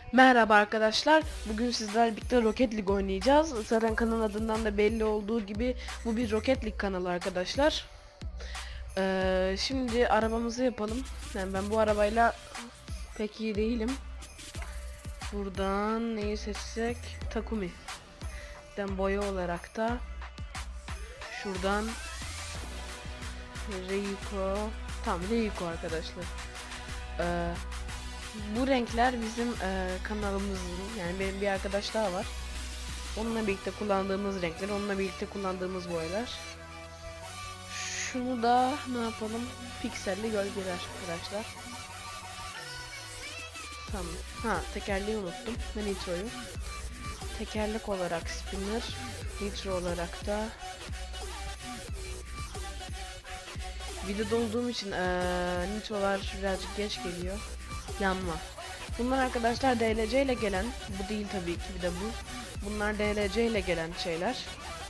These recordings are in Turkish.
Merhaba arkadaşlar. Bugün sizlerle birlikte Rocket League oynayacağız. Zaten kanalın adından da belli olduğu gibi bu bir Rocket League kanalı arkadaşlar. Şimdi arabamızı yapalım. Yani ben bu arabayla pek iyi değilim. Buradan neyi seçsek? Takumi'den boya olarak da şuradan Reiko. Tamam, Reiko arkadaşlar. Bu renkler bizim kanalımızın, yani benim bir arkadaş daha var. Onunla birlikte kullandığımız renkler, onunla birlikte kullandığımız boyalar. Şunu da ne yapalım? Pikselli gölgeler arkadaşlar. Tamam. Ha, tekerleği unuttum. Ve nitroyu. Tekerlek olarak spinner, nitro olarak da videoda olduğum için nitrolar birazcık geç geliyor. Yanma. Bunlar arkadaşlar DLC ile gelen, bu değil tabii ki, bir de bu. Bunlar DLC ile gelen şeyler.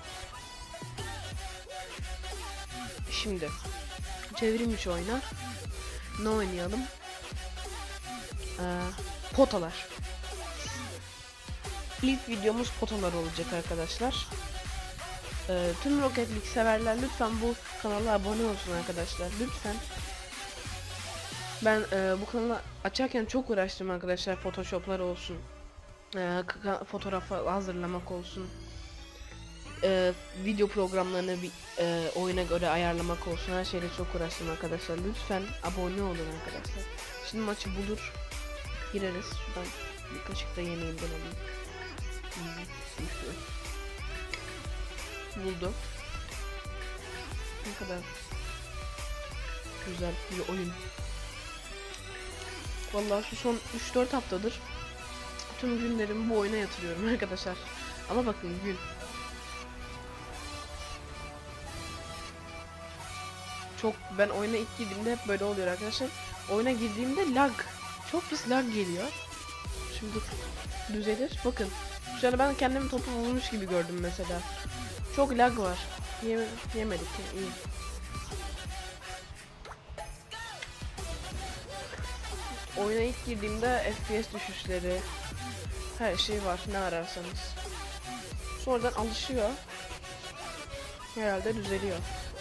Şimdi çevrim içi oyna. Ne oynayalım? Potalar. İlk videomuz potalar olacak arkadaşlar. Tüm Rocket League severler lütfen bu kanala abone olsun arkadaşlar. Lütfen. Ben bu kanalı açarken çok uğraştım arkadaşlar. Photoshop'lar olsun. Fotoğraf hazırlamak olsun. Video programlarını bir oyuna göre ayarlamak olsun. Her şeyle çok uğraştım arkadaşlar. Lütfen abone olun arkadaşlar. Şimdi maçı bulur. Gireriz. Şuradan bir kaşık da yemeğimden alayım. Buldu. Ne kadar güzel bir oyun. Vallahi şu son 3-4 haftadır tüm günlerimi bu oyuna yatırıyorum arkadaşlar. Ama bakın gün. Ben oyuna ilk girdiğimde hep böyle oluyor arkadaşlar. Oyuna girdiğimde lag. Çok pis lag geliyor. Şimdi düzelir. Bakın. Şu an ben kendimi topu vurmuş gibi gördüm mesela. Çok lag var. Yemedik. İyi. Oyuna ilk girdiğimde FPS düşüşleri, her şey var, ne ararsanız. Sonradan alışıyor. Herhalde düzeliyor.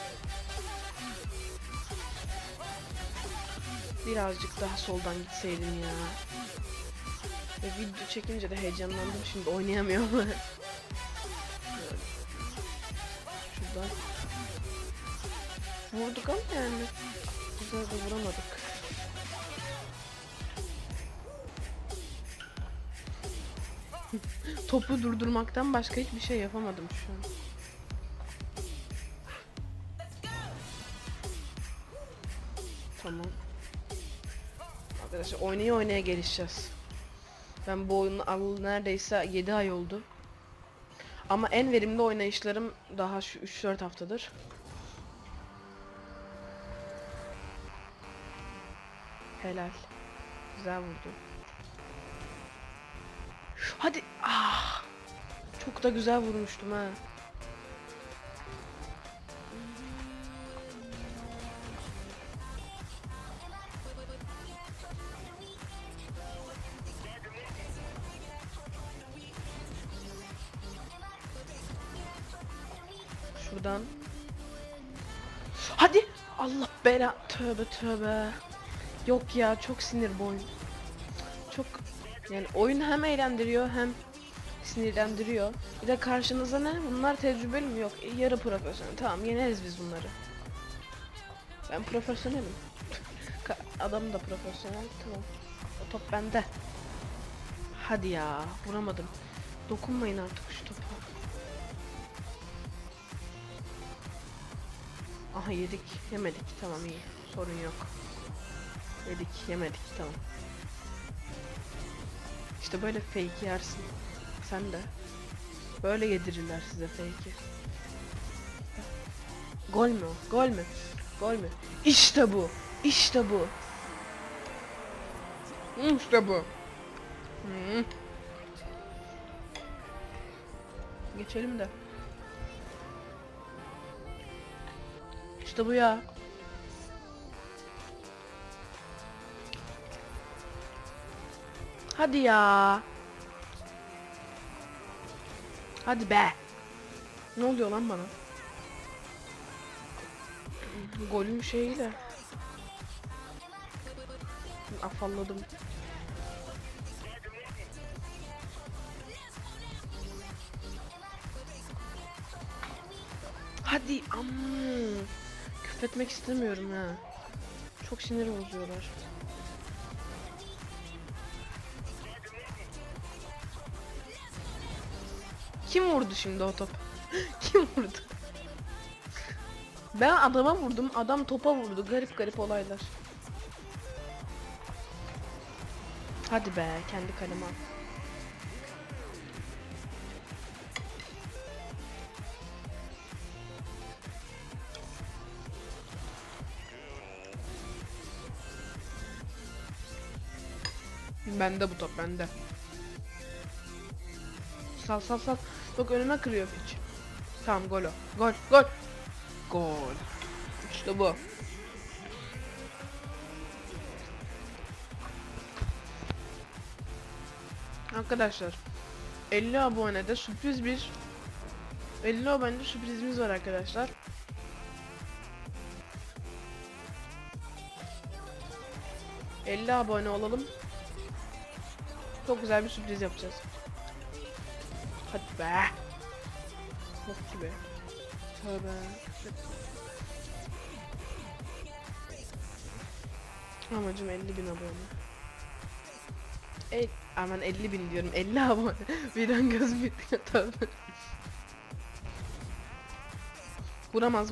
Birazcık daha soldan gitseydim ya. Ve video çekince de heyecanlandım, şimdi oynayamıyorum. Şuradan vurduk ama yani güzel de vuramadık. Topu durdurmaktan başka hiçbir şey yapamadım şu an. Tamam. Arkadaşlar oynaya gelişeceğiz. Ben bu oyunu alalı neredeyse 7 ay oldu. Ama en verimli oynayışlarım daha şu 3-4 haftadır. Helal. Güzel vurdu. Hadi. Ah. Çok da güzel vurmuştum ha. Şuradan. Hadi. Allah bela. Tövbe tövbe. Yok ya, çok sinir bu oyun. Çok, yani oyun hem eğlendiriyor hem sinirlendiriyor. Bir de karşınıza ne? Bunlar tecrübeli mi? Yok. Yarı profesyonel. Tamam, yeneriz biz bunları. Ben profesyonelim. Adam da profesyonel. Tamam. O top bende. Hadi ya. Vuramadım. Dokunmayın artık şu topa. Aha, yedik. Yemedik. Tamam, iyi. Sorun yok. Yedik. Yemedik. Tamam. İşte böyle fake yersin. Sen de. Böyle yedirirler size fake'i. Gol mü o? Gol mü? Gol mü? İşte bu. İşte bu. İşte bu. Geçelim de. İşte bu ya. Hadi ya. Hadi be. Ne oluyor lan bana? Golün şeyiyle. Afalladım. Hadi küfretmek istemiyorum ha. Çok sinir bozuyorlar. Kim vurdu şimdi o top? Kim vurdu? Ben adama vurdum, adam topa vurdu. Garip garip olaylar. Hadi be, kendi kaleme. Bende bu top, bende. Sal sal sal. Bak önüme kırıyor piç. Tamam, gol o. Gol, gol. Gol. İşte bu. Arkadaşlar 50 abonede sürpriz bir 50 abonede sürprizimiz var arkadaşlar. ...50 abone olalım. Çok güzel bir sürpriz yapacağız. Hadi be. Bok gibi. Tövbe. Amacım 50.000 abone. Aman 50.000 diyorum, 50 abone. Birden gözüm gitti. Tövbe. Vuramaz.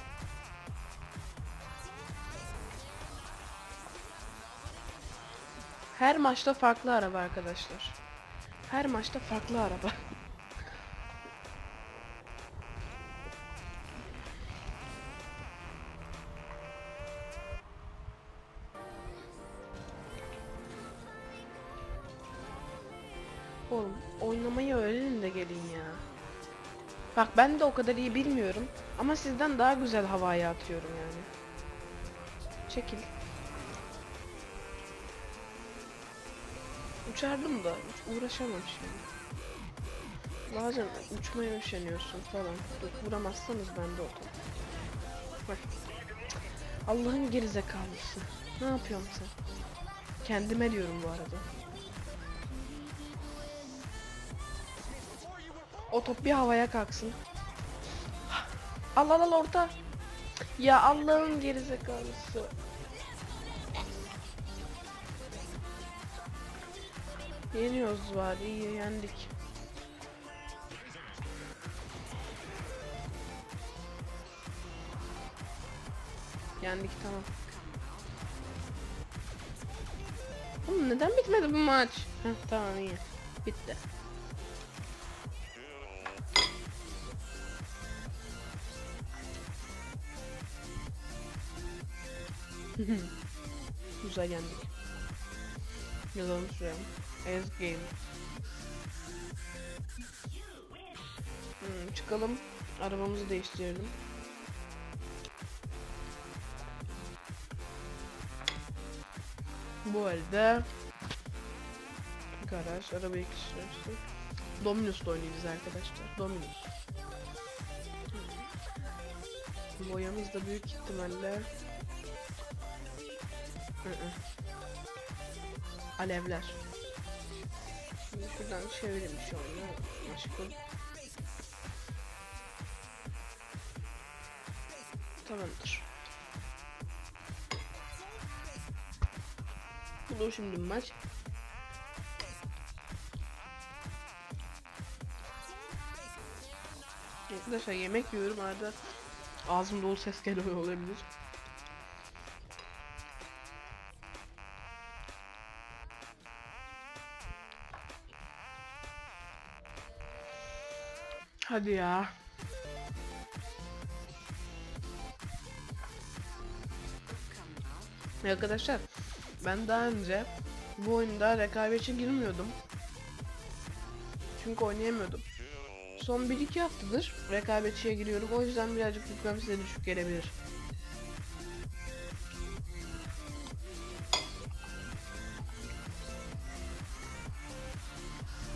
Her maçta farklı araba arkadaşlar. Her maçta farklı araba. Oğlum oynamayı öğrenin de gelin ya. Bak ben de o kadar iyi bilmiyorum ama sizden daha güzel havaya atıyorum yani. Çekil. Uçardım da uğraşamam şimdi. Bazen uçmaya üşeniyorsun falan. Vuramazsanız bende o top. Bak. Allah'ın gerizekalısı. Ne yapıyorsun sen? Kendime diyorum bu arada. O top bir havaya kalksın. Al orta. Ya Allah'ın gerizekalısı. Yeniyoruz var, iyi yendik. Yendik, tamam. Oğlum neden bitmedi bu maç? Heh, tamam iyi. Bitti. Güzel yendik. Yazalım şuraya. As game. Çıkalım. Arabamızı değiştirelim. Bu halde garaj, arabayı kişileştir. Dominus'la oynayacağız arkadaşlar. Dominus. Boyamız da büyük ihtimalle alevler. Şimdi şuradan çevirelim şu anda aşkım. Tamamdır. Bu şimdi maç. Arkadaşlar yemek yiyorum, arada ağzım dolu ses geliyor olabilir. Hadi ya. Arkadaşlar ben daha önce bu oyunda rekabetçi girmiyordum. Çünkü oynayamıyordum. Son 1-2 haftadır rekabetçiye giriyorum. O yüzden birazcık yüklemem size düşük gelebilir.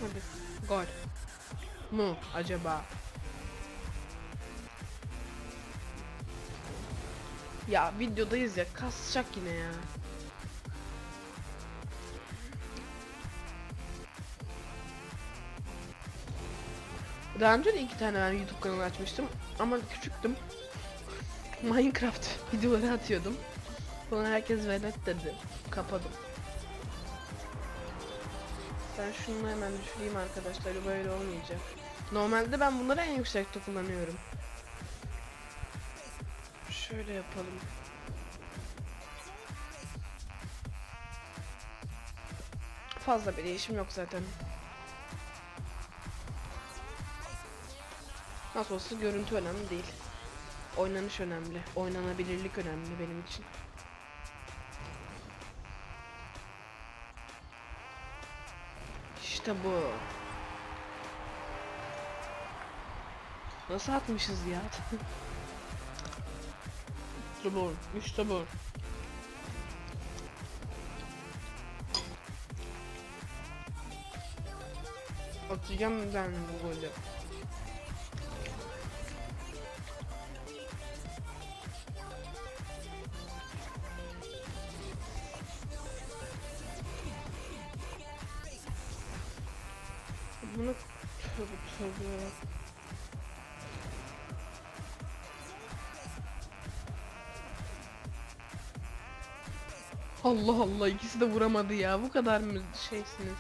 Hadi. Gol. Mu acaba? Ya videodayız ya, kasacak yine ya. Daha önce de 2 tane ben YouTube kanalı açmıştım ama küçüktüm. Minecraft videoları atıyordum. Sonra herkes velet dedi. Kapadım. Ben şunu hemen düşüreyim arkadaşlar, böyle olmayacak. Normalde ben bunları en yüksekte kullanıyorum. Şöyle yapalım. Fazla bir değişim yok zaten. Nasıl olsa görüntü önemli değil. Oynanış önemli. Oynanabilirlik önemli benim için. İşte bu. Nasıl atmışız ya? İşte bu. İşte bu. Atacağım ben bu golü. Bunu tövbe. Allah Allah, ikisi de vuramadı ya. Bu kadar mı şeysiniz?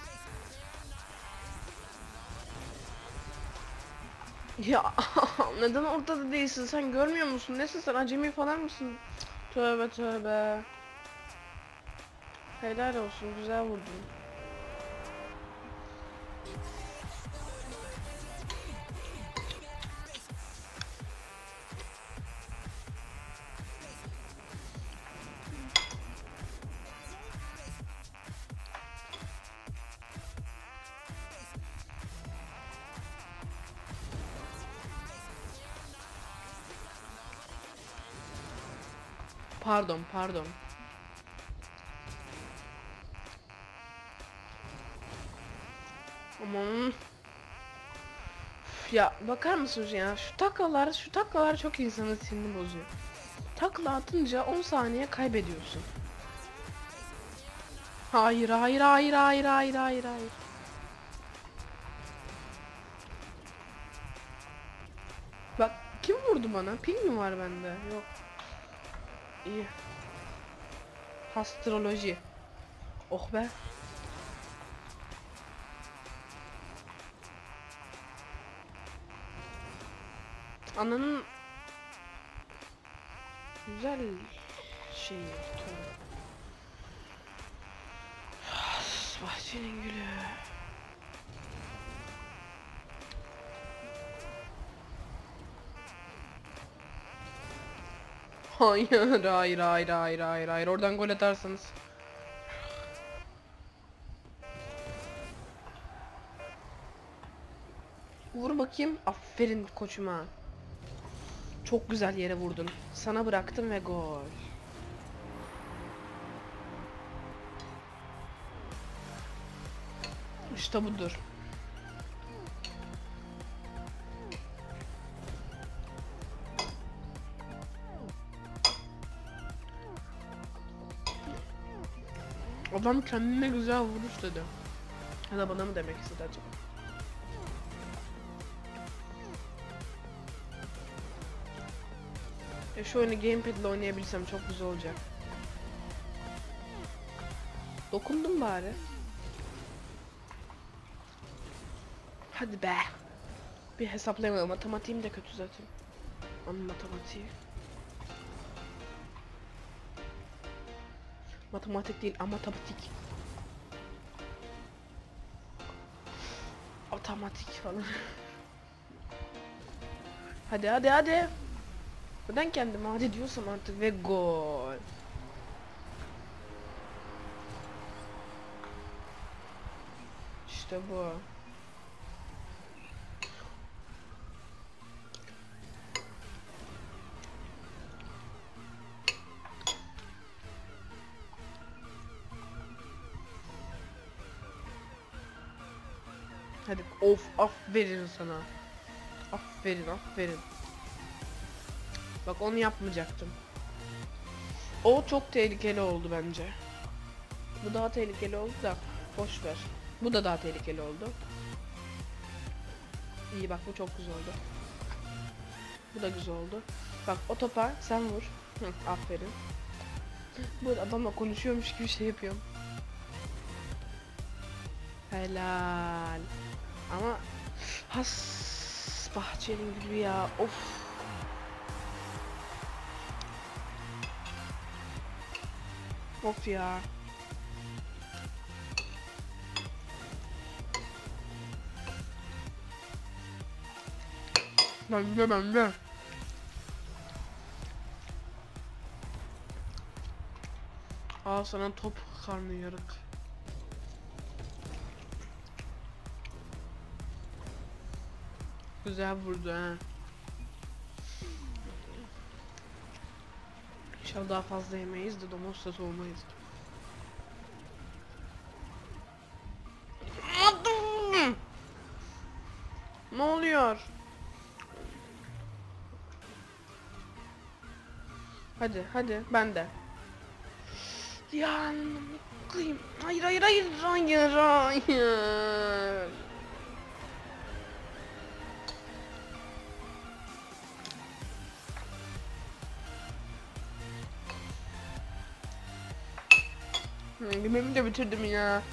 Ya neden ortada değilsin? Sen görmüyor musun? Nesin sen? Acemi falan mısın? Tövbe tövbe. Helal olsun, güzel vurdun. Pardon. Aman. Ya bakar mısınız ya? Şu taklalar çok insanın sinirini bozuyor. Takla atınca 10 saniye kaybediyorsun. Hayır. Bak, kim vurdu bana? Ping mi var bende? Yok. İyi. Astroloji. Oh be. Ananın güzel şey. Bahçenin gülü. Hayır. Oradan gol atarsanız. Vur bakayım. Aferin koçuma. Çok güzel yere vurdun. Sana bıraktım ve gol. İşte budur. Adam kendine güzel vuruş dedi. Ya da bana mı demek istedi acaba? Şu oyunu gamepad ile oynayabilsem çok güzel olacak. Dokundum bari. Hadi be. Bir hesaplayamayalım. Matematiğim de kötü zaten. Ama matematiği. Matematik değil, matematik. Otomatik falan. Hadi. Neden kendime hadi diyorsam artık ve gol. İşte bu. Hadi of, aferin sana. Aferin, aferin. Bak onu yapmayacaktım. O çok tehlikeli oldu bence. Bu daha tehlikeli oldu da boş ver. Bu da daha tehlikeli oldu. İyi bak, bu çok güzel oldu. Bu da güzel oldu. Bak o topa sen vur. Hı, aferin. Bu adamla konuşuyormuş gibi şey yapıyorum. Helal. Ama has Bahçeli gibi ya. Of. Of ya. Ben de. Al sana top karnıyarık. Güzel vurdu ha. İnşallah daha fazla yemeyiz de domuz olmayız. Ne oluyor? Hadi ben de. Ya kıyım. Hayır. Yemeğimi de bitirdim ya.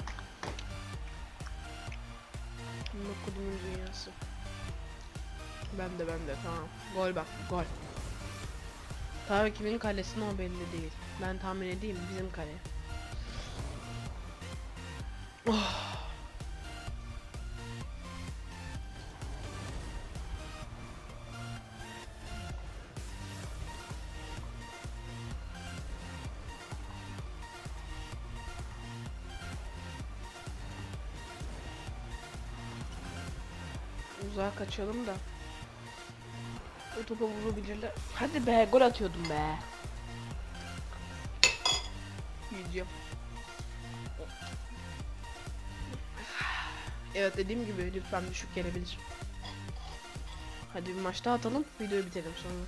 Kodumun dünyası. Ben de tamam. Gol bak, gol. Tabii kimin kalesine o belli değil. Ben tahmin edeyim, bizim kale. Oh. Uzağa kaçalım da o topa vurabilirler. Hadi be, gol atıyordum be. Yiyeceğim. Evet, dediğim gibi lütfen düşük gelebilir. Hadi bir maç daha atalım, videoyu bitirelim sonra.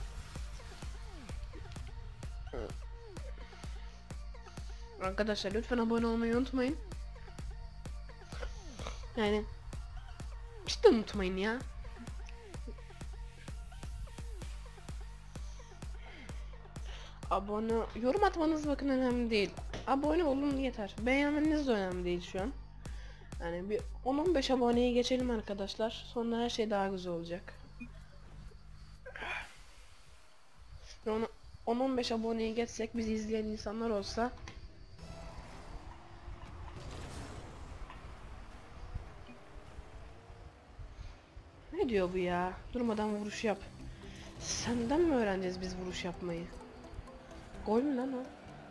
Arkadaşlar lütfen abone olmayı unutmayın. Yani cidden unutmayın ya. Abone, yorum atmanız bakın önemli değil. Abone olun yeter. Beğenmeniz de önemli değil şu an. Yani bir 10-15 aboneyi geçelim arkadaşlar. Sonra her şey daha güzel olacak. 10-15 aboneyi geçsek, bizi izleyen insanlar olsa. Ne diyor bu ya? Durmadan vuruş yap. Senden mi öğreneceğiz biz vuruş yapmayı? Gol mü lan o?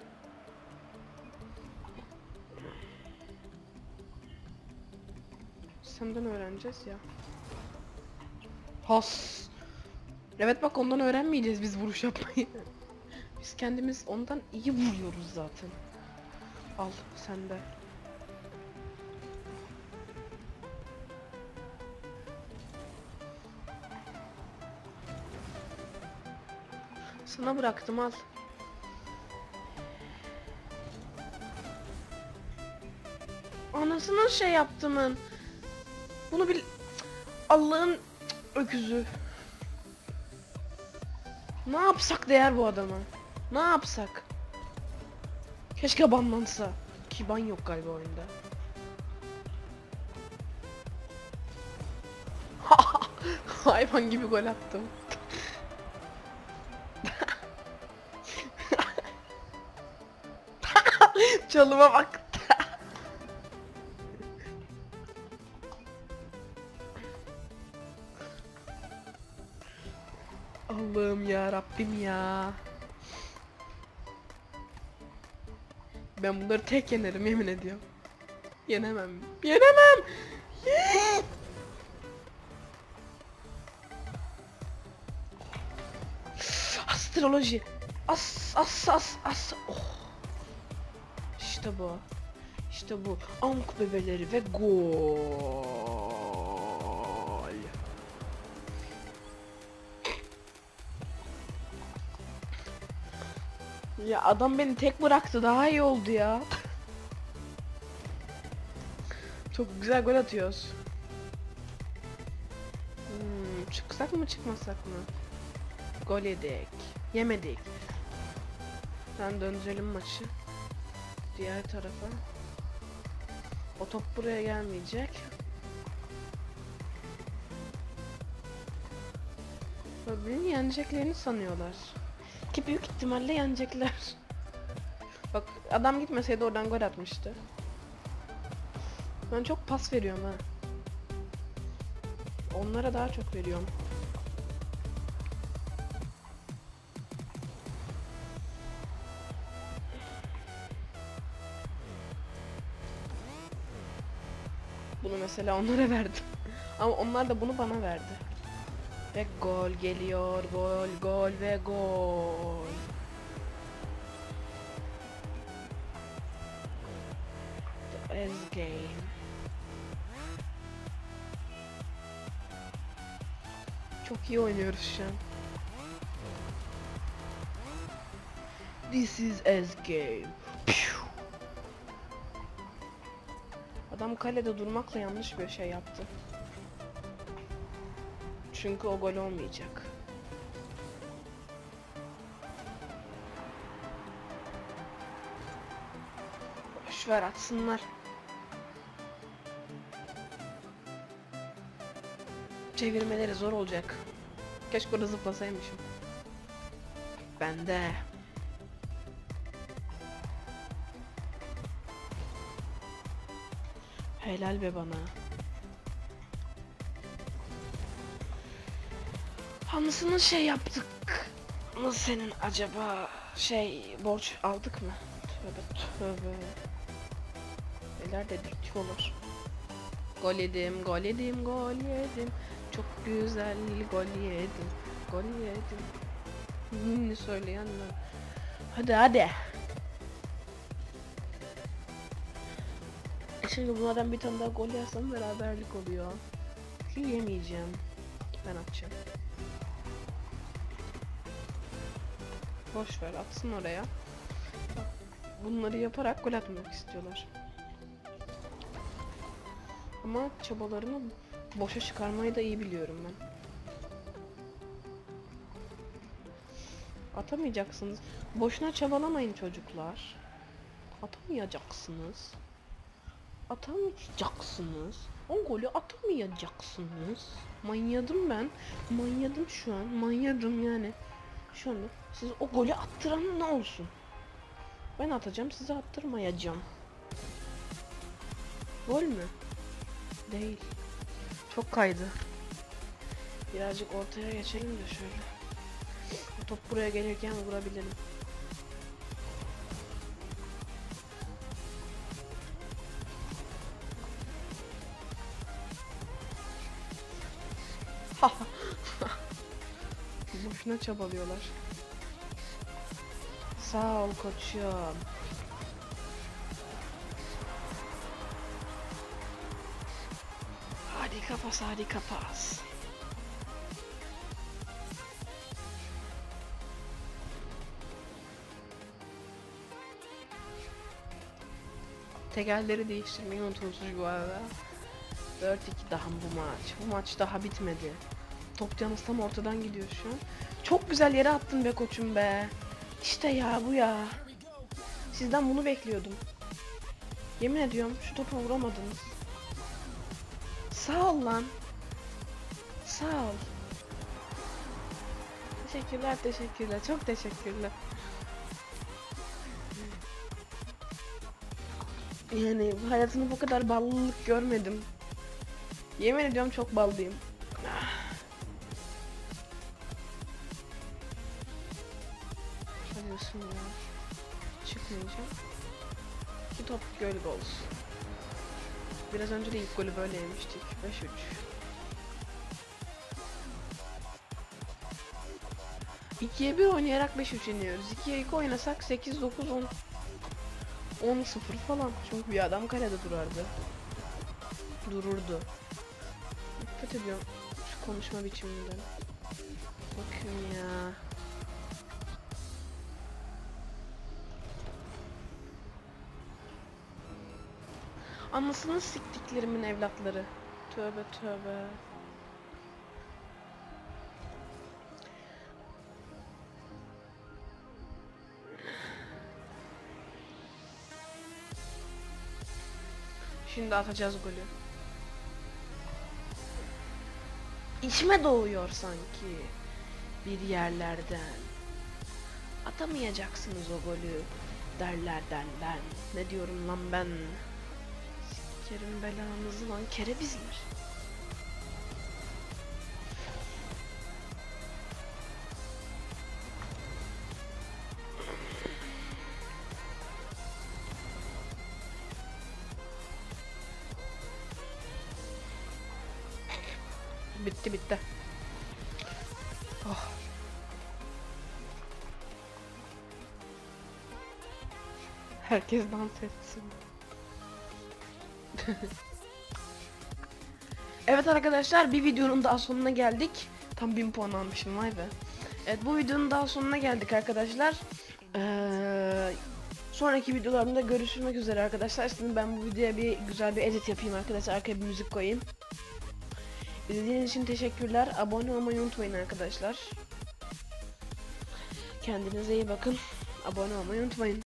Senden öğreneceğiz ya. Has. Evet bak, ondan öğrenmeyeceğiz biz vuruş yapmayı. Biz kendimiz ondan iyi vuruyoruz zaten. Al sen de. Sana bıraktım, al. Anasının şey yaptımın. Bunu bil... Allah'ın öküzü. Ne yapsak değer bu adama? Ne yapsak? Keşke banlansa. Ki ban yok galiba oyunda. Hayvan gibi gol attım. Çalıma bak. Allah'ım ya Rabbim ya. Ben bunları tek yenerim, yemin ediyorum. Yenemem. Yenemem. Astroloji. As. Oh. İşte bu. İşte bu. Amk bebeleri ve gol. Ya adam beni tek bıraktı, daha iyi oldu ya. Çok güzel gol atıyoruz. Çıksak mı çıkmasak mı? Gol yedik. Yemedik. Ben döndürelim maçı. Diğer tarafa. O top buraya gelmeyecek. Beni yeneceklerini sanıyorlar. Ki büyük ihtimalle yenecekler. Bak adam gitmeseydi oradan gol atmıştı. Ben çok pas veriyorum ha. Onlara daha çok veriyorum. Bunu mesela onlara verdim. Ama onlar da bunu bana verdi. Ve gol geliyor. Gol, gol ve gol. The end game. Çok iyi oynuyoruz şu an. This is as game. Adam kalede durmakla yanlış bir şey yaptı. Çünkü o gol olmayacak. Boşver atsınlar. Çevirmeleri zor olacak. Keşke orada zıplasaymışım. Bende. Helal be bana. Hamısını şey yaptık mı senin acaba? Borç aldık mı? Tövbe tövbe. Neler dedirtiyorlar. Gol yedim, gol yedim, gol yedim. Çok güzel gol yedim, gol yedim. Ne söyleyenler. Hadi hadi. Şimdi bunlardan bir tane daha gol yersem beraberlik oluyor. Ki yemeyeceğim. Ben atacağım. Boş ver, atsın oraya. Bunları yaparak gol atmak istiyorlar. Ama çabalarını boşa çıkarmayı da iyi biliyorum ben. Atamayacaksınız. Boşuna çabalamayın çocuklar. Atamayacaksınız. Atamayacaksınız. O golü atamayacaksınız. Manyadım ben. Manyadım şu an. Manyadım yani. Şu anda siz o golü attıran ne olsun? Ben atacağım, size attırmayacağım. Gol mü? Değil. Çok kaydı. Birazcık ortaya geçelim de şöyle. O top buraya gelirken vurabilirim. Boşuna çabalıyorlar. Sağ ol koçum. Hadi kapas, hadi kapas. Tekerleri değiştirmeyi unutursunuz bu arada. 4-2 daha bu maç. Bu maç daha bitmedi. Top canısı tam ortadan gidiyor şu an. Çok güzel yere attın be koçum be. İşte ya bu ya. Sizden bunu bekliyordum. Yemin ediyorum şu topa vuramadınız. Sağ ol lan. Sağ ol. Teşekkürler, teşekkürler. Çok teşekkürler. Yani hayatımda bu kadar ballılık görmedim. Yemin ediyorum çok ballıyım. Hadi bismillah. Çıkmayacağım. 2 top göl olsun. Biraz önce de ilk golü böyle yemiştik. 5-3. İkiye 1 oynayarak 5-3 iniyoruz. 2'ye 2 oynasak 8-9-10. 10-0 falan. Çünkü bir adam kalede durardı. Dururdu. Nefret ediyorum şu konuşma biçiminden. Bakın ya. Anasını siktiklerimin evlatları. Tövbe tövbe. Şimdi atacağız golü. İçime doğuyor sanki bir yerlerden. Atamayacaksınız o golü derlerden ben. Ne diyorum lan ben? Sikerim belanızı lan kerebizler. Bitti bitti. Oh. Herkes dans etsin. Evet arkadaşlar, bir videonun daha sonuna geldik. Tam 1000 puan almışım, vay be. Evet, bu videonun daha sonuna geldik arkadaşlar. Sonraki videolarımda görüşmek üzere arkadaşlar. Şimdi ben bu videoya bir güzel bir edit yapayım arkadaşlar. Arkaya bir müzik koyayım. İzlediğiniz için teşekkürler. Abone olmayı unutmayın arkadaşlar. Kendinize iyi bakın. Abone olmayı unutmayın.